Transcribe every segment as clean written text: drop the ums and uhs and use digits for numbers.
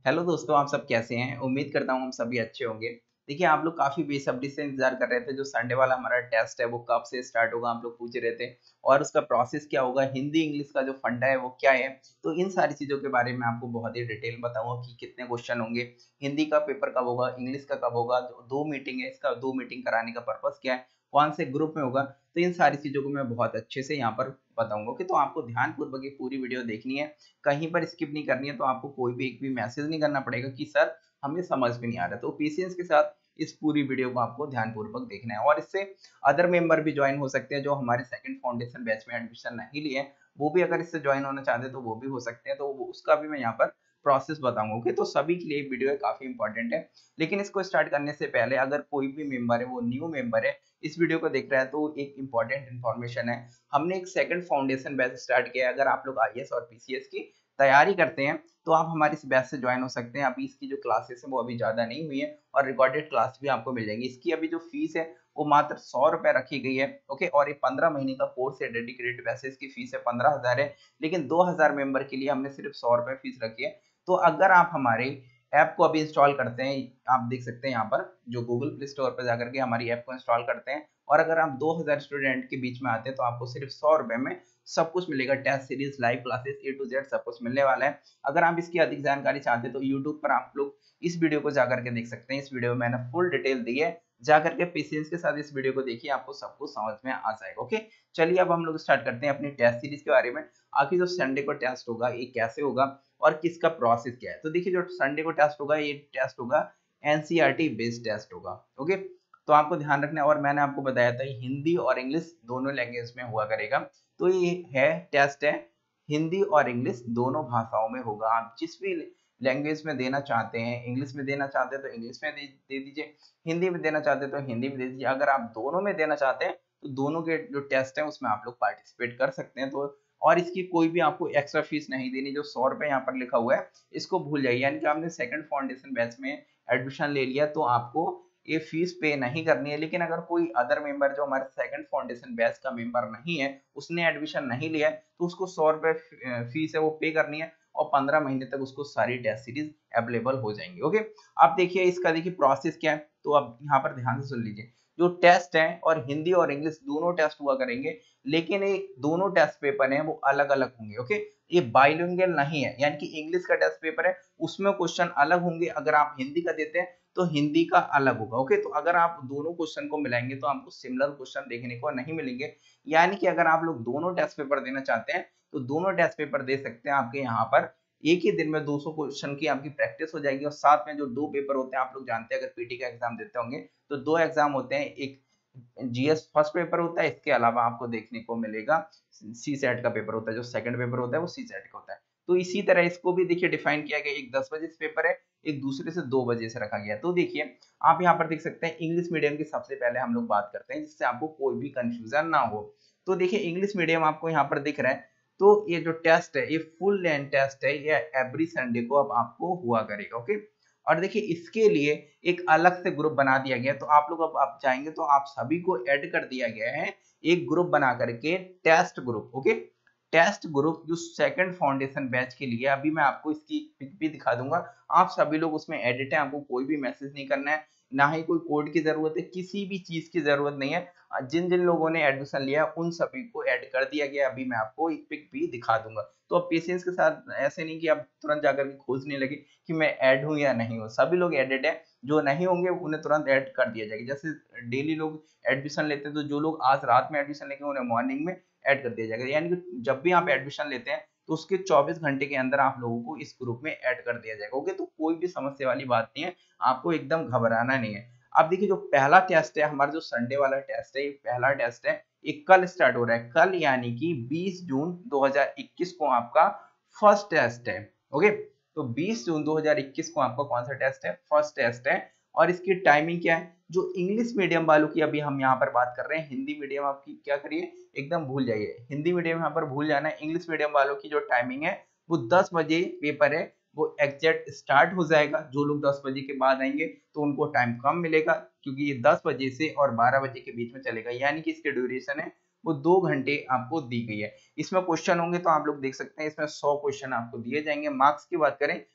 Hello दोस्तों, आप सब कैसे हैं? उम्मीद करता हूँ हम सभी अच्छे होंगे। देखिए, आप लोग काफ़ी बेसब्री से इंतज़ार कर रहे थे, जो संडे वाला हमारा टेस्ट है, वो कब से स्टार्ट होगा, आप लोग पूछ रहे थे और उसका प्रोसेस क्या होगा, हिंदी, इंग्लिश का जो फंडा है, वो क्या है? तो इन सारी चीज़ों के बारे में आपको बहुत ही डिटेल बताऊँगा कि कितने क्वेश्चन होंगे, हिंदी का पेपर कब होगा, इंग्लिश का कब होगा, 2 मीटिंग है, इसका 2 मीटिंग कराने का पर्पज़ क्या है, कौन से ग्रुप में होगा? तो इन सारी चीज़ों को मैं बहुत अच्छे से यहाँ पर बताऊँगा। ओके, तो आपको ध्यानपूर्वक ये पूरी वीडियो देखनी है, कहीं पर स्किप नहीं करनी है, तो आपको कोई भी एक भी मैसेज नहीं करना पड़ेगा कि सर हमें समझ में नहीं आ रहा। तो पेशेंस के साथ इस पूरी वीडियो को आपको ध्यानपूर्वक देखना है और इससे अदर मेंबर भी ज्वाइन हो सकते हैं जो हमारे सेकंड फाउंडेशन बैच में एडमिशन नहीं लिए हैं, वो भी अगर इससे ज्वाइन होना चाहते हैं तो वो भी हो सकते हैं। तो उसका भी मैं यहाँ पर प्रोसेस बताऊंगा। ओके, तो सभी के लिए वीडियो काफी इंपॉर्टेंट है। लेकिन इसको स्टार्ट करने से पहले अगर कोई भी मेंबर है, वो न्यू मेंबर है, इस वीडियो को देख रहा है, तो एक इंपॉर्टेंट इन्फॉर्मेशन है। हमने एक सेकंड फाउंडेशन बैच स्टार्ट किया है। अगर आप लोग आईएएस और पीसीएस की तैयारी करते हैं तो आप हमारी इस बैच से ज्वाइन हो सकते हैं। अभी इसकी जो क्लासेस है वो अभी ज्यादा नहीं हुई है और रिकॉर्डेड क्लास भी आपको मिल जाएंगी। इसकी अभी जो फीस है वो मात्र 100 रुपए रखी गई है। ओके, और ये 15 महीने का कोर्स है डेडिकेटेड। वैसे इसकी फीस है 15,000 है, लेकिन 2,000 मेंबर के लिए हमने सिर्फ 100 रुपए फीस रखी है। तो अगर आप हमारे ऐप को अभी इंस्टॉल करते हैं, आप देख सकते हैं यहाँ पर जो गूगल प्ले स्टोर पर जाकर के हमारी ऐप को इंस्टॉल करते हैं और अगर आप 2000 स्टूडेंट के बीच में आते हैं तो आपको सिर्फ 100 रुपए में सब कुछ मिलेगा। Test series, live classes, A to Z सब कुछ मिलने वाला है। अगर आप इसकी अधिक जानकारी चाहते हैं तो यूट्यूब पर आप लोग इस वीडियो को जाकर के देख सकते हैं। इस वीडियो में मैंने फुल डिटेल दी है, जाकर के पेशेंस के साथ इस वीडियो को देखिए, आपको सब कुछ समझ में आ जाएगा। ओके, चलिए अब हम लोग स्टार्ट करते हैं अपनी टेस्ट सीरीज के बारे में। आखिर जो संडे को टेस्ट होगा ये कैसे होगा और किसका प्रोसेस क्या है। तो देखिए, जो संडे को टेस्ट होगा ये टेस्ट होगा एनसीईआरटी बेस्ड टेस्ट होगा। ओके, तो आपको ध्यान रखना है और मैंने आपको बताया था हिंदी और इंग्लिश दोनों लैंग्वेज में हुआ करेगा। तो ये है टेस्ट है, हिंदी और इंग्लिश दोनों भाषाओं में होगा। आप जिस भी लैंग्वेज में देना चाहते हैं, इंग्लिश में देना चाहते हैं तो इंग्लिश में दे दीजिए, हिंदी में देना चाहते हैं तो हिंदी में दे दीजिए। अगर आप दोनों में देना चाहते हैं तो दोनों के जो टेस्ट है उसमें आप लोग पार्टिसिपेट कर सकते हैं। तो और इसकी कोई भी आपको एक्स्ट्रा फीस नहीं देनी। जो 100 रुपए यहाँ पर लिखा हुआ है इसको भूल जाइए, यानी कि आपने सेकंड फाउंडेशन बैच में एडमिशन ले लिया तो आपको ये फीस पे नहीं करनी है। लेकिन अगर कोई अदर मेंबर जो हमारे सेकंड फाउंडेशन बैच का मेंबर नहीं है, उसने एडमिशन नहीं लिया है, तो उसको 100 रुपए फीस है वो पे करनी है और 15 महीने तक उसको सारी टेस्ट सीरीज अवेलेबल हो जाएंगी। ओके, आप देखिए इसका देखिए प्रोसेस क्या है। तो आप यहाँ पर ध्यान से सुन लीजिए, जो टेस्ट है और हिंदी और इंग्लिश दोनों टेस्ट हुआ करेंगे, लेकिन ये दोनों टेस्ट पेपर हैं वो अलग अलग होंगे। ओके, ये बाइलिंगुअल नहीं है, यानी कि इंग्लिश का टेस्ट पेपर है उसमें क्वेश्चन अलग होंगे, अगर आप हिंदी का देते हैं तो हिंदी का अलग होगा। ओके, तो अगर आप दोनों क्वेश्चन को मिलाएंगे तो आपको सिमिलर क्वेश्चन देखने को नहीं मिलेंगे। यानी कि अगर आप लोग दोनों टेस्ट पेपर देना चाहते हैं तो दोनों टेस्ट पेपर दे सकते हैं। आपके यहाँ पर एक ही दिन में 200 क्वेश्चन की आपकी प्रैक्टिस हो जाएगी और साथ में जो 2 पेपर होते हैं, आप लोग जानते हैं अगर पीटी का एग्जाम देते होंगे तो 2 एग्जाम होते हैं। एक जीएस फर्स्ट पेपर होता है, इसके अलावा आपको देखने को मिलेगा सी सेट का पेपर होता है। जो सेकंड पेपर होता है वो सी सेट का होता है। तो इसी तरह इसको भी देखिए डिफाइन किया गया, एक 10 बजे से पेपर है, एक दूसरे से 2 बजे से रखा गया। तो देखिए आप यहाँ पर देख सकते हैं इंग्लिश मीडियम की सबसे पहले हम लोग बात करते हैं जिससे आपको कोई भी कंफ्यूजन ना हो। तो देखिए इंग्लिश मीडियम आपको यहाँ पर दिख रहा है। तो ये जो टेस्ट है ये फुल लेंथ टेस्ट है, ये एवरी संडे को अब आपको हुआ करेगा। ओके, और देखिए इसके लिए एक अलग से ग्रुप बना दिया गया। तो आप लोग अब आप जाएंगे तो आप सभी को ऐड कर दिया गया है एक ग्रुप बना करके, test group. Okay, test group जो सेकंड फाउंडेशन बैच के लिए, अभी मैं आपको इसकी पिक भी दिखा दूंगा। आप सभी लोग उसमें एडिट है, आपको कोई भी मैसेज नहीं करना है, ना ही कोई कोड की जरूरत है, किसी भी चीज की जरूरत नहीं है। जिन जिन लोगों ने एडमिशन लिया उन सभी को ऐड कर दिया गया। अभी मैं आपको एक पिक भी दिखा दूंगा। तो अब पेशेंस के साथ, ऐसे नहीं कि आप तुरंत जाकर के खोजने लगे कि मैं ऐड हूं या नहीं हूं। सभी लोग एडेड है, जो नहीं होंगे उन्हें तुरंत ऐड कर दिया जाएगा। जैसे डेली लोग एडमिशन लेते हैं तो जो लोग आज रात में एडमिशन लेंगे उन्हें मॉर्निंग में ऐड कर दिया जाएगा। यानी कि जब भी आप एडमिशन लेते हैं तो उसके 24 घंटे के अंदर आप लोगों को इस ग्रुप में ऐड कर दिया जाएगा। ओके, तो कोई भी समस्या वाली बात नहीं है, आपको एकदम घबराना नहीं है। अब देखिए जो पहला टेस्ट है, हमारा जो संडे वाला टेस्ट है, ये पहला टेस्ट है, ये कल स्टार्ट हो रहा है। कल यानी कि 20 जून 2021 को आपका फर्स्ट टेस्ट है। ओके, तो 20 जून 2021 को आपका कौन सा टेस्ट है? फर्स्ट टेस्ट है। और इसकी टाइमिंग क्या है? जो इंग्लिश मीडियम वालों की अभी हम यहाँ पर बात कर रहे हैं, हिंदी मीडियम आपकी क्या करिए एकदम भूल जाइए, हिंदी मीडियम यहाँ पर भूल जाना है। इंग्लिश मीडियम वालों की जो टाइमिंग है वो 10 बजे पेपर है, वो एग्जैक्ट स्टार्ट हो जाएगा। जो लोग 10 बजे के बाद आएंगे तो उनको टाइम कम मिलेगा, क्योंकि ये 10 बजे से और 12 बजे के बीच में चलेगा। यानी कि इसकी ड्यूरेशन है वो 2 घंटे आपको दी गई है। इसमें क्वेश्चन होंगे तो आप लोग देख सकते हैं, इसमें 100 क्वेश्चन आपको दिए जाएंगे। मार्क्स की बात करें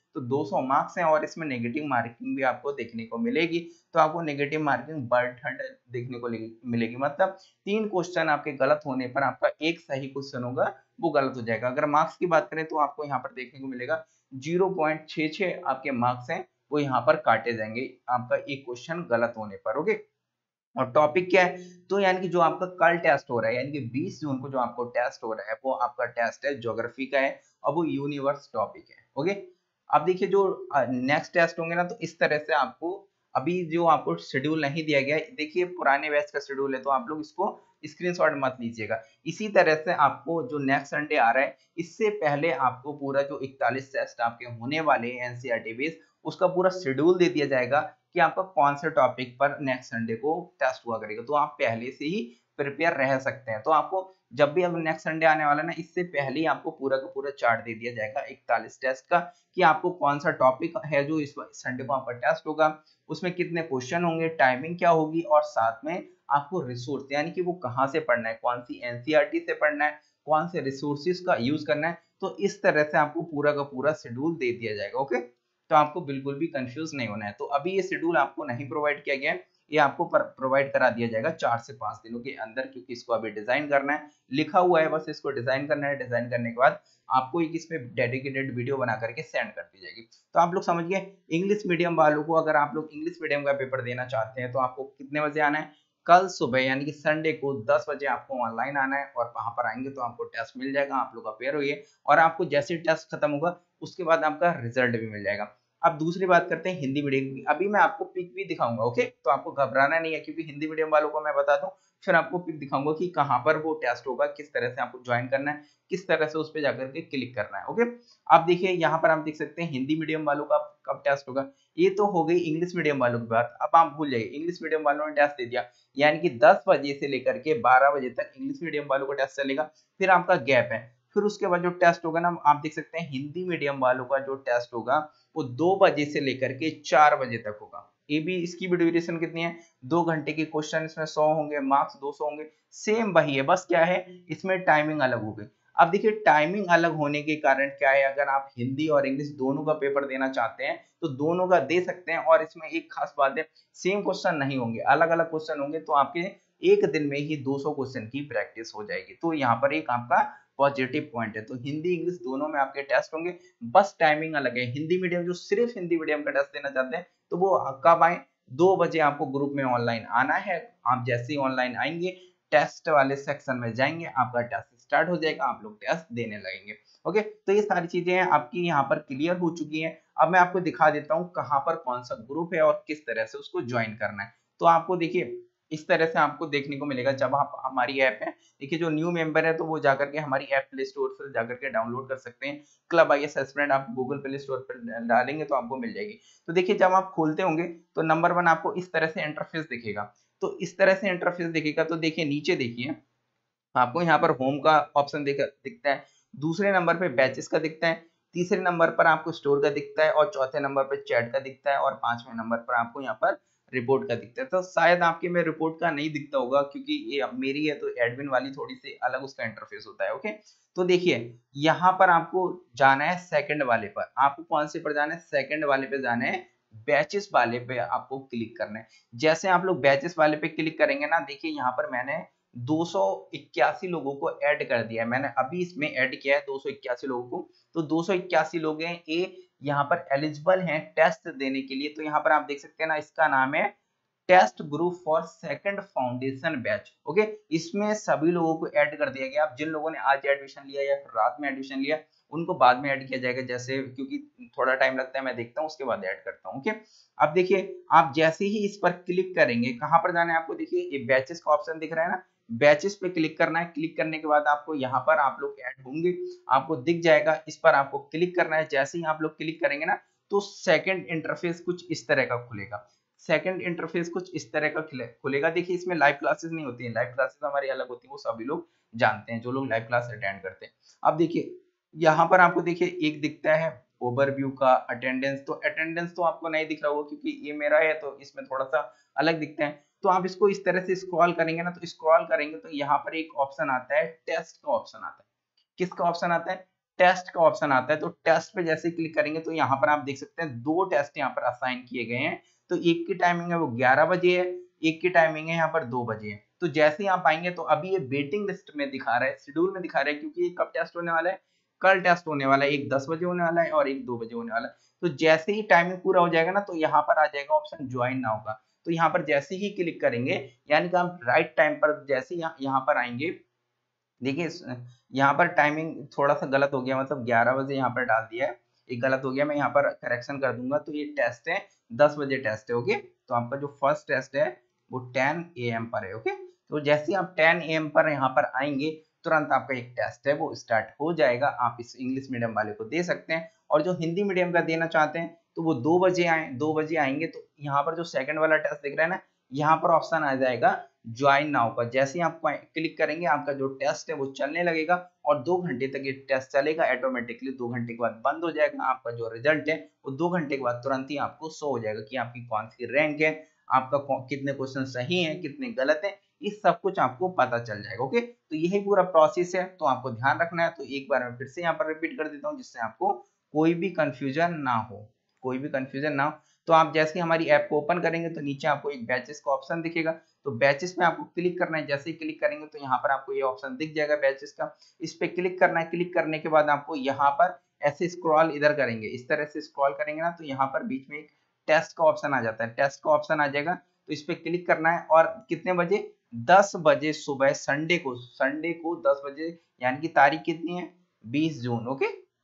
तो 200 मार्क्स हैं और इसमें नेगेटिव मार्किंग भी आपको देखने को मिलेगी। तो आपको नेगेटिव मार्किंग बढ़ देखने को मिलेगी, मतलब 3 क्वेश्चन आपके गलत होने पर आपका एक सही क्वेश्चन होगा वो गलत हो जाएगा। अगर मार्क्स की बात करें तो आपको यहाँ पर देखने को मिलेगा 0.66 आपके मार्क्स हैं वो यहाँ पर काटे जाएंगे आपका एक क्वेश्चन गलत होने पर। ओके, और टॉपिक क्या है, तो यानी कि जो आपका कल टेस्ट हो रहा है यानी कि 20 जून को जो आपको टेस्ट हो रहा है वो आपका टेस्ट है ज्योग्राफी का है और वो यूनिवर्स टॉपिक है। ओके, अब देखिए जो नेक्स्ट टेस्ट होंगे ना तो इस तरह से आपको अभी जो आपको शेड्यूल नहीं दिया गया है, देखिए पुराने बैच का शेड्यूल है तो आप लोग इसको स्क्रीनशॉट मत लीजिएगा। इसी तरह से आपको जो नेक्स्ट संडे आ रहा है इससे पहले आपको पूरा जो 41 टेस्ट आपके होने वाले हैं एनसीईआरटी बेस्ड उसका पूरा शेड्यूल दे दिया जाएगा कि आपका कौन से टॉपिक पर नेक्स्ट संडे को टेस्ट हुआ करेगा, तो आप पहले से ही प्रिपेयर रह सकते हैं। तो आपको जब भी अब नेक्स्ट संडे आने वाला ना इससे पहले ही आपको पूरा का पूरा चार्ट दे दिया जाएगा 41 टेस्ट का कि आपको कौन सा टॉपिक है जो इस संडे को आपका टेस्ट होगा, उसमें कितने क्वेश्चन होंगे, टाइमिंग क्या होगी और साथ में आपको रिसोर्स यानी कि वो कहाँ से पढ़ना है, कौन सी एनसीईआरटी से पढ़ना है, कौन से रिसोर्सेज का यूज करना है। तो इस तरह से आपको पूरा का पूरा शेड्यूल दे दिया जाएगा। ओके, तो आपको बिल्कुल भी कंफ्यूज नहीं होना है। तो अभी ये शेड्यूल आपको नहीं प्रोवाइड किया गया है, ये आपको प्रोवाइड करा दिया जाएगा 4 से 5 दिनों के अंदर, क्योंकि इसको अभी डिजाइन करना है, लिखा हुआ है बस इसको डिजाइन करना है। डिजाइन करने के बाद आपको एक इसमें डेडिकेटेड वीडियो बना करके सेंड कर दी जाएगी। तो आप लोग समझ गए, इंग्लिश मीडियम वालों को अगर आप लोग इंग्लिश मीडियम का पेपर देना चाहते हैं तो आपको कितने बजे आना है, कल सुबह यानी कि संडे को 10 बजे आपको ऑनलाइन आना है और वहां पर आएंगे तो आपको टेस्ट मिल जाएगा, आप लोग अपेयर होइए और आपको जैसे टेस्ट खत्म होगा उसके बाद आपका रिजल्ट भी मिल जाएगा। अब दूसरी बात करते हैं हिंदी मीडियम की। अभी मैं आपको पिक भी दिखाऊंगा, ओके, तो आपको घबराना नहीं है क्योंकि हिंदी मीडियम वालों को मैं बता दूं, फिर आपको पिक दिखाऊंगा कि कहां पर वो टेस्ट होगा, किस तरह से आपको ज्वाइन करना है, किस तरह से उस पर जाकर के क्लिक करना है। ओके, आप देखिए यहाँ पर आप देख सकते हैं हिंदी मीडियम वालों का कब टेस्ट होगा। ये तो हो गई इंग्लिश मीडियम वालों की बात, अब आप भूल जाइए इंग्लिश मीडियम वालों ने टेस्ट दे दिया यानी कि 10 बजे से लेकर के 12 बजे तक इंग्लिश मीडियम वालों का टेस्ट चलेगा, फिर आपका गैप है, फिर उसके बाद जो टेस्ट होगा ना आप देख सकते हैं हिंदी मीडियम वालों का जो टेस्ट होगा वो 2 बजे से लेकर के 4 बजे तक होगा। ये भी इसकी भी ड्यूरेशन कितनी है, 2 घंटे के क्वेश्चन, इसमें 100 होंगे, मार्क्स 200 होंगे, सेम वही है, बस क्या है इसमें टाइमिंग अलग हो गई। अब देखिए टाइमिंग अलग होने के कारण क्या है, अगर आप हिंदी और इंग्लिश दोनों का पेपर देना चाहते हैं तो दोनों का दे सकते हैं और इसमें एक खास बात है सेम क्वेश्चन नहीं होंगे, अलग अलग क्वेश्चन होंगे, तो आपके एक दिन में ही 200 क्वेश्चन की प्रैक्टिस हो जाएगी। तो यहाँ पर एक आपका पॉजिटिव पॉइंट है। तो हिंदी इंग्लिश दोनों में आपके टेस्ट होंगे, बस टाइमिंग अलग है। हिंदी मीडियम जो सिर्फ हिंदी मीडियम का टेस्ट देना चाहते हैं तो वो कब आए, 2 बजे आपको ग्रुप में ऑनलाइन आना है। आप जैसे ही ऑनलाइन आएंगे टेस्ट वाले सेक्शन में जाएंगे, आपका टेस्ट स्टार्ट हो जाएगा, आप लोग टेस्ट देने लगेंगे। ओके, तो ये सारी चीजें हैं आपकी यहाँ पर क्लियर हो चुकी हैं। अब मैं आपको दिखा देता हूँ कहाँ पर कौन सा ग्रुप है और किस तरह से उसको ज्वाइन करना है। तो आपको देखिए इस तरह से आपको देखने को मिलेगा जब आप हमारी ऐप है, देखिए जो न्यू मेंबर है तो वो जाकर के हमारी ऐप प्ले स्टोर से जाकर के डाउनलोड कर सकते हैं। क्लब आईएएस एस्पिरेंट आप गूगल प्ले स्टोर पर डालेंगे तो आपको मिल जाएगी। तो देखिए जब आप खोलते होंगे तो नंबर 1 आपको इस तरह से इंटरफेस दिखेगा। तो इस तरह से इंटरफेस दिखेगा तो देखिए नीचे देखिए आपको यहाँ पर होम का ऑप्शन दिखता है, दूसरे नंबर पे बैचेस का दिखता है, तीसरे नंबर पर आपको स्टोर का दिखता है और चौथे नंबर पर चैट का दिखता है और पांचवें नंबर पर आपको यहाँ पर रिपोर्ट का दिखता है। तो शायद आपके में रिपोर्ट का नहीं दिखता होगा क्योंकि ये मेरी है तो एडमिन वाली थोड़ी सी अलग उसका इंटरफेस होता है। ओके, तो देखिए यहाँ पर आपको जाना है सेकंड वाले पर, आपको कौन से पर जाना है, सेकंड वाले पे जाना है, बैचेस वाले पे आपको क्लिक करना है। जैसे आप लोग बैचेस वाले पे क्लिक करेंगे ना, देखिए यहाँ पर मैंने 281 लोगों को ऐड कर दिया है, मैंने अभी इसमें ऐड किया है 281 लोगों को। तो 281 लोग हैं ये यहाँ पर एलिजिबल हैं टेस्ट देने के लिए। तो यहाँ पर आप देख सकते हैं ना, इसका नाम है test group for second foundation batch. Okay, इसमें सभी लोगों को ऐड कर दिया गया। आप जिन लोगों ने आज एडमिशन लिया या फिर रात में एडमिशन लिया उनको बाद में ऐड किया जाएगा, जैसे क्योंकि थोड़ा टाइम लगता है, मैं देखता हूँ उसके बाद ऐड करता हूँ। ओके, अब देखिए आप जैसे ही इस पर क्लिक करेंगे, कहां पर जाना है आपको, देखिए ये बैचेस का ऑप्शन दिख रहा है ना, बैचेस पे क्लिक करना है। क्लिक करने के बाद आपको यहाँ पर आप लोग ऐड होंगे, आपको दिख जाएगा, इस पर आपको क्लिक करना है। जैसे ही आप लोग क्लिक करेंगे ना तो सेकंड इंटरफेस कुछ इस तरह का खुलेगा, सेकंड इंटरफेस कुछ इस तरह का खुलेगा। देखिए इसमें लाइव क्लासेस नहीं होती है, लाइव क्लासेस हमारी अलग होती है, वो सभी लोग जानते हैं जो लोग लाइव क्लास अटेंड करते हैं। अब देखिए यहाँ पर आपको देखिए एक दिखता है ओवरव्यू का अटेंडेंस, तो अटेंडेंस तो आपको नहीं दिख रहा होगा क्योंकि ये मेरा है तो इसमें थोड़ा सा अलग दिखता है। तो आप इसको इस तरह से स्क्रॉल करेंगे ना, तो स्क्रॉल करेंगे तो यहाँ पर एक ऑप्शन आता है टेस्ट का ऑप्शन आता है। किसका ऑप्शन आता है, टेस्ट का ऑप्शन आता है, तो टेस्ट पे जैसे क्लिक करेंगे तो यहाँ पर आप देख सकते हैं 2 टेस्ट यहाँ पर असाइन किए गए हैं। तो एक की टाइमिंग है वो 11 बजे है, एक की टाइमिंग है यहाँ पर 2 बजे है। तो जैसे ही आप आएंगे तो अभी ये वेटिंग लिस्ट में दिखा रहा है, शेड्यूल में दिखा रहा है, क्योंकि ये कब टेस्ट होने वाला है, कल टेस्ट होने वाला है। एक 10 बजे होने वाला है और एक 2 बजे होने वाला है। तो जैसे ही टाइमिंग पूरा हो जाएगा ना, तो यहाँ पर आ जाएगा ऑप्शन ज्वाइन नाउ का। तो यहाँ पर जैसे ही क्लिक करेंगे, यानी कि हम राइट टाइम पर जैसे यहाँ पर आएंगे, देखिए यहाँ पर टाइमिंग थोड़ा सा गलत हो गया, मतलब 11 बजे यहाँ पर डाल दिया है, एक गलत हो गया, मैं यहाँ पर करेक्शन कर दूंगा। तो ये टेस्ट है 10 बजे टेस्ट है। ओके, तो आपका जो फर्स्ट टेस्ट है वो 10 AM पर है। ओके, तो जैसे ही आप 10 AM पर यहाँ पर आएंगे, तुरंत आपका एक टेस्ट है वो स्टार्ट हो जाएगा। आप इस इंग्लिश मीडियम वाले को दे सकते हैं, और जो हिंदी मीडियम का देना चाहते हैं तो वो 2 बजे आए, 2 बजे आएंगे तो यहाँ पर जो सेकंड वाला टेस्ट दिख रहा है ना, यहाँ पर ऑप्शन आ जाएगा ज्वाइन नाउ का। जैसे ही आप क्लिक करेंगे, आपका जो टेस्ट है वो चलने लगेगा, और 2 घंटे तक ये टेस्ट चलेगा ऑटोमेटिकली। 2 घंटे के बाद बंद हो जाएगा। आपका जो रिजल्ट है वो 2 घंटे के बाद तुरंत ही आपको शो हो जाएगा कि आपकी कौन सी रैंक है, आपका कितने क्वेश्चन सही है, कितने गलत है, ये सब कुछ आपको पता चल जाएगा। ओके, तो यही पूरा प्रोसेस है, तो आपको ध्यान रखना है। तो एक बार मैं फिर से यहाँ पर रिपीट कर देता हूँ, जिससे आपको कोई भी कंफ्यूजन ना हो, कोई भी कंफ्यूजन ना हो। तो आप जैसे ही हमारी ऐप को ओपन करेंगे तो नीचे आपको एक बैचेस का ऑप्शन दिखेगा, तो बैचेस में आपको क्लिक करना है। जैसे ही क्लिक करेंगे तो यहाँ पर आपको ये ऑप्शन दिख जाएगा बैचेस का, इस पे क्लिक करना है। क्लिक करने के बाद आपको यहाँ पर ऐसे स्क्रॉल इधर करेंगे, इस तरह से स्क्रॉल करेंगे ना, तो यहाँ पर बीच में एक टेस्ट का ऑप्शन आ जाता है, टेस्ट का ऑप्शन आ जाएगा, तो इस पे क्लिक करना है। और कितने बजे, 10 बजे सुबह संडे को 10 बजे, यानी कि तारीख कितनी है, 20 जून। ओके,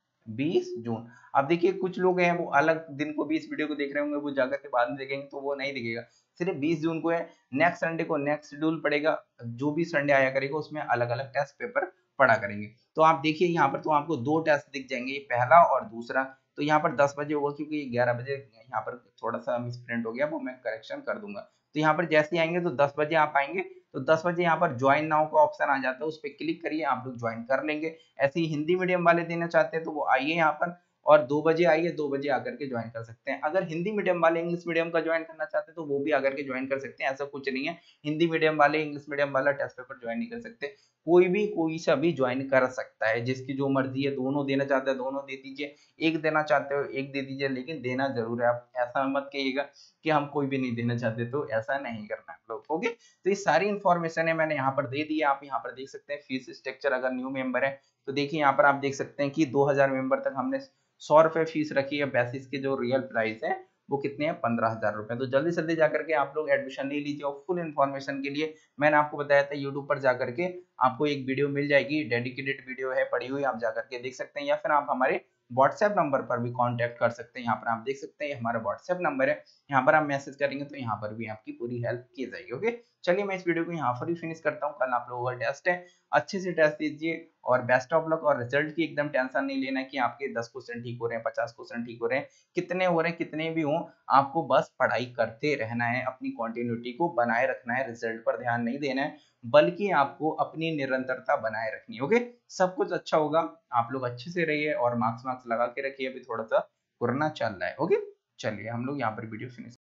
20 जून। अब देखिए कुछ लोग हैं वो अलग दिन को भी इस वीडियो को देख रहे होंगे, वो जाकर के बाद में देखेंगे तो वो नहीं दिखेगा, सिर्फ 20 जून को है। नेक्स्ट संडे को नेक्स्ट शेड्यूल पड़ेगा, जो भी संडे आया करेगा उसमें अलग अलग टेस्ट पेपर पढ़ा करेंगे। तो आप देखिए यहाँ पर तो आपको 2 टेस्ट दिख जाएंगे, ये पहला और दूसरा। तो यहाँ पर 10 बजे होगा, क्योंकि 11 बजे यहाँ पर थोड़ा सा मिसप्रिंट हो गया, वो मैं करेक्शन कर दूंगा। तो यहाँ पर जैसे ही आएंगे तो 10 बजे आप आएंगे, तो 10 बजे यहाँ पर ज्वाइन नाउ का ऑप्शन आ जाता है, उस पर क्लिक करिए, आप लोग ज्वाइन कर लेंगे। ऐसे ही हिंदी मीडियम वाले देना चाहते हैं तो वो आइए यहाँ पर, और 2 बजे आइए, 2 बजे आकर के ज्वाइन कर सकते हैं। अगर हिंदी मीडियम वाले इंग्लिश मीडियम का ज्वाइन करना चाहते हैं तो वो भी आकर के ज्वाइन कर सकते हैं, ऐसा कुछ नहीं है हिंदी मीडियम वाले इंग्लिश मीडियम वाला टेस्ट पेपर ज्वाइन नहीं कर सकते। कोई सा भी ज्वाइन कर सकता है, जिसकी जो मर्जी है। दोनों देना चाहते हैं दोनों दे दीजिए, एक देना चाहते हो एक दे दीजिए, लेकिन देना जरूर है। आप ऐसा मत कहिएगा कि हम कोई भी नहीं देना चाहते, तो ऐसा नहीं करना है लोग। ओके, तो ये सारी इन्फॉर्मेशन है मैंने यहाँ पर दे दी है। आप यहाँ पर देख सकते हैं फीस स्ट्रक्चर, अगर न्यू मेंबर है तो देखिए यहाँ पर आप देख सकते हैं कि 2000 मेंबर तक हमने 100 रुपए फीस रखी है। बेसिस के जो रियल प्राइस है वो कितने हैं, 15,000 रुपए। तो जल्दी से जल्दी जाकर के आप लोग एडमिशन ले लीजिए। और फुल इन्फॉर्मेशन के लिए मैंने आपको बताया था, यूट्यूब पर जाकर के आपको एक वीडियो मिल जाएगी, डेडिकेटेड वीडियो है पड़ी हुई, आप जाकर के देख सकते हैं, या फिर आप हमारे व्हाट्सएप नंबर पर भी कांटेक्ट कर सकते हैं। यहाँ पर आप देख सकते हैं हमारा व्हाट्सएप नंबर है, यहाँ पर आप मैसेज करेंगे तो यहाँ पर भी आपकी पूरी हेल्प की जाएगी। ओके, चलिए मैं इस वीडियो को यहाँ पर ही फिनिश करता हूँ। कल आप लोगों का टेस्ट है, अच्छे से टेस्ट दीजिए, और बेस्ट ऑफ लक। और रिजल्ट की एकदम टेंशन नहीं लेना कि आपके 10 क्वेश्चन ठीक हो रहे हैं, 50 क्वेश्चन ठीक हो रहे हैं, कितने हो रहे हैं, कितने भी हों, आपको बस पढ़ाई करते रहना है, अपनी कंटिन्यूटी को बनाए रखना है, रिजल्ट पर ध्यान नहीं देना है, बल्कि आपको अपनी निरंतरता बनाए रखनी है। ओके, सब कुछ अच्छा होगा। आप लोग अच्छे से रहिए और मार्क्स लगा के रखिए। अभी थोड़ा सा कोरोना चल रहा है। ओके, चलिए हम लोग यहाँ पर वीडियो फिनिश